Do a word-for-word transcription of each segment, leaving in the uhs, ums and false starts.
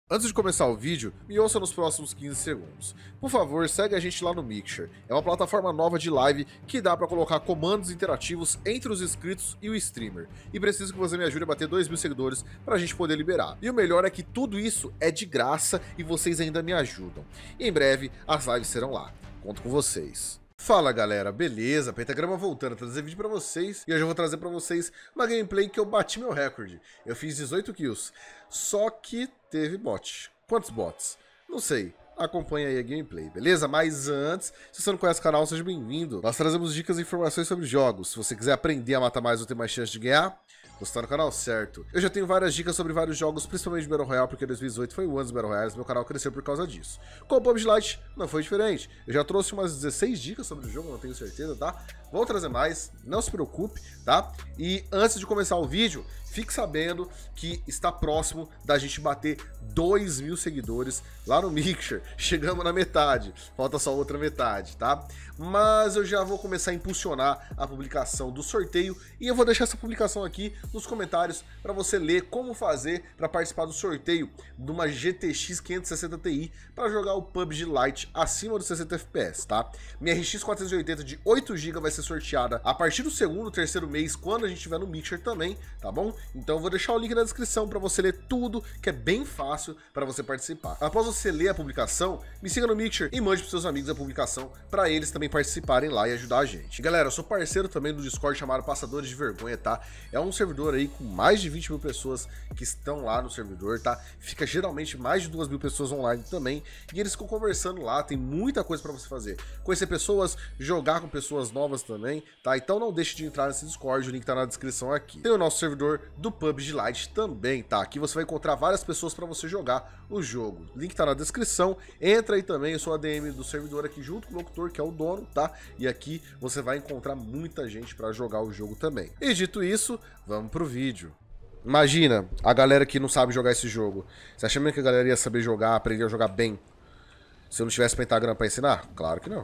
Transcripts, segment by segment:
Antes de começar o vídeo, me ouça nos próximos quinze segundos. Por favor, segue a gente lá no Mixer. É uma plataforma nova de live que dá pra colocar comandos interativos entre os inscritos e o streamer. E preciso que você me ajude a bater dois mil seguidores pra gente poder liberar. E o melhor é que tudo isso é de graça e vocês ainda me ajudam. E em breve, as lives serão lá. Conto com vocês. Fala galera, beleza? Pentagrama voltando a trazer vídeo pra vocês. E hoje eu vou trazer pra vocês uma gameplay que eu bati meu recorde. Eu fiz dezoito kills, só que teve bot. Quantos bots? Não sei. Acompanha aí a gameplay, beleza? Mas antes, se você não conhece o canal, seja bem-vindo. Nós trazemos dicas e informações sobre jogos. Se você quiser aprender a matar mais ou ter mais chance de ganhar, você tá no canal certo. Eu já tenho várias dicas sobre vários jogos, principalmente de Battle Royale, porque dois mil e dezoito foi o ano dos Battle Royales, meu canal cresceu por causa disso. Com o P U B G Lite não foi diferente. Eu já trouxe umas dezesseis dicas sobre o jogo, não tenho certeza, tá? Vou trazer mais, não se preocupe, tá? E antes de começar o vídeo, fique sabendo que está próximo da gente bater dois mil seguidores lá no Mixer. Chegamos na metade, falta só outra metade, tá? Mas eu já vou começar a impulsionar a publicação do sorteio e eu vou deixar essa publicação aqui nos comentários para você ler como fazer para participar do sorteio de uma G T X quinhentos e sessenta Ti para jogar o P U B G Lite acima dos sessenta F P S, tá? Minha R X quatrocentos e oitenta de oito gigas vai ser sorteada a partir do segundo, terceiro mês, quando a gente estiver no Mixer também, tá bom? Então eu vou deixar o link na descrição para você ler tudo, que é bem fácil para você participar. Após você ler a publicação, me siga no Mixer e mande para seus amigos a publicação para eles também participarem lá e ajudar a gente. Galera, eu sou parceiro também do Discord chamado Passadores de Vergonha, tá? É um servidor aí com mais de vinte mil pessoas que estão lá no servidor, tá? Fica geralmente mais de duas mil pessoas online também e eles ficam conversando lá, tem muita coisa para você fazer. Conhecer pessoas, jogar com pessoas novas também, tá? Então não deixe de entrar nesse Discord, o link tá na descrição aqui. Tem o nosso servidor do P U B G Lite também, tá? Aqui você vai encontrar várias pessoas para você jogar o jogo. O link tá na descrição, entra aí também, eu sou a D M do servidor aqui junto com o locutor, que é o dono, tá? E aqui você vai encontrar muita gente para jogar o jogo também. E dito isso, vamos pro vídeo. Imagina a galera que não sabe jogar esse jogo. Você acha mesmo que a galera ia saber jogar, aprender a jogar bem, se eu não tivesse pentagrama para ensinar? Claro que não.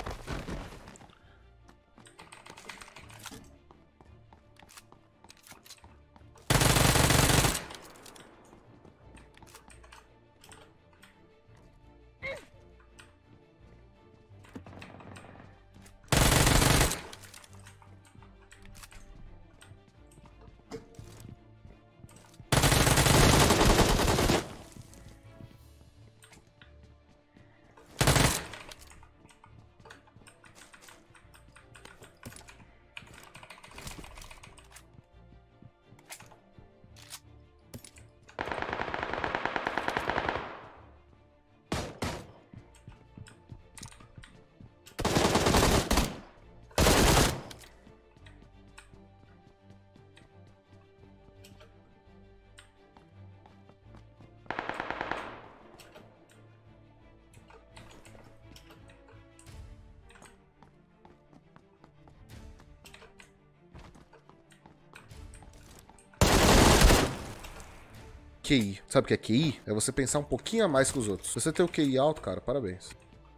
Q I. Sabe o que é Q I? É você pensar um pouquinho a mais que os outros. Se você tem o Q I alto, cara, parabéns.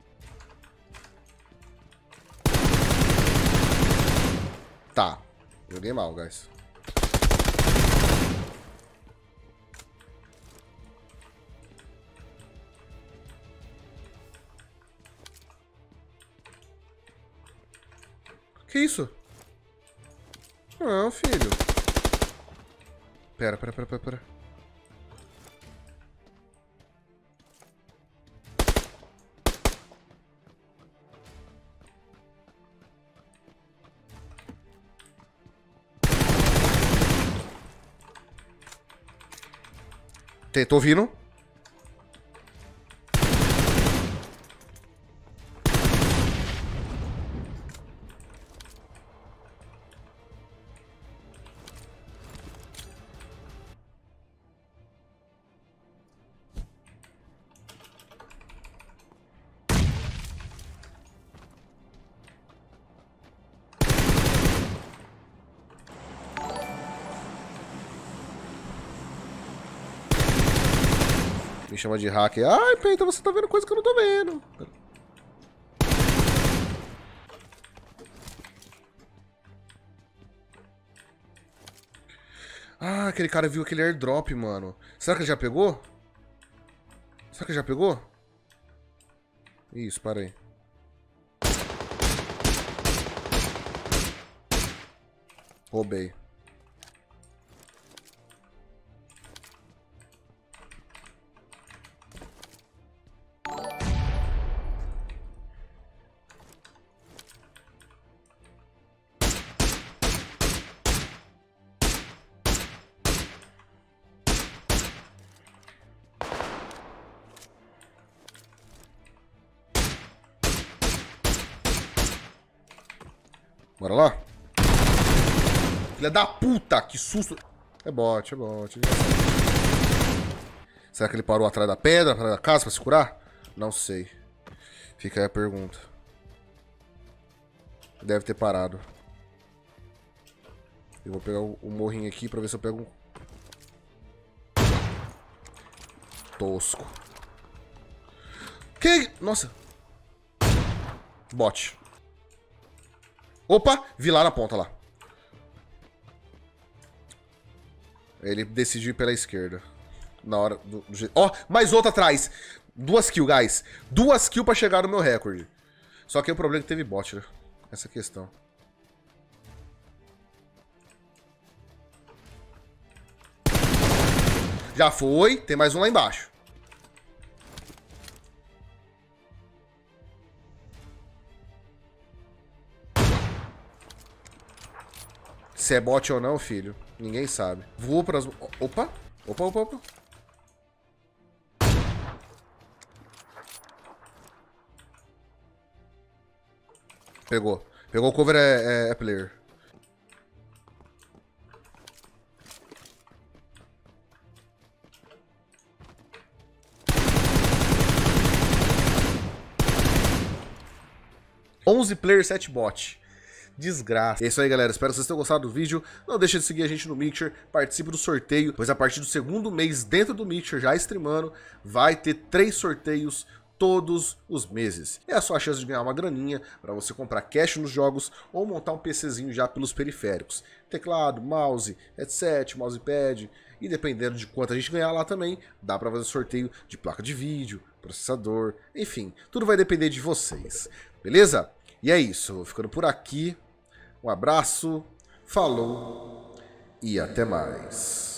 Tá. Joguei mal, guys. Que isso? Não, filho. Pera, pera, pera, pera, pera. Tô ouvindo? Me chama de hacker. Ai, Penta, você tá vendo coisa que eu não tô vendo. Ah, aquele cara viu aquele airdrop, mano. Será que ele já pegou? Será que já pegou? Isso, para aí. Roubei. Bora lá? Filha da puta, que susto. É bot, é bot. Será que ele parou atrás da pedra, atrás da casa pra se curar? Não sei. Fica aí a pergunta. Deve ter parado. Eu vou pegar o, o morrinho aqui pra ver se eu pego um... Tosco. Que... Nossa. Bot. Opa, vi lá na ponta lá. Ele decidiu ir pela esquerda. Na hora do... Ó, oh, mais outra atrás. Duas kills, guys. Duas kills pra chegar no meu recorde. Só que o problema é que teve bot, né? Essa questão. Já foi. Tem mais um lá embaixo. Se é bot ou não, filho, ninguém sabe. Voou pras... Opa! Opa, opa, opa. Pegou. Pegou o cover, é, é, é player. onze player, sete bot. Desgraça. É isso aí, galera. Espero que vocês tenham gostado do vídeo. Não deixe de seguir a gente no Mixer. Participe do sorteio, pois a partir do segundo mês dentro do Mixer, já streamando, vai ter três sorteios todos os meses. É a sua chance de ganhar uma graninha para você comprar cash nos jogos ou montar um PCzinho já pelos periféricos. Teclado, mouse, headset, mousepad. E dependendo de quanto a gente ganhar lá também, dá para fazer sorteio de placa de vídeo, processador, enfim. Tudo vai depender de vocês. Beleza? E é isso. Vou ficando por aqui. Um abraço, falou e até mais.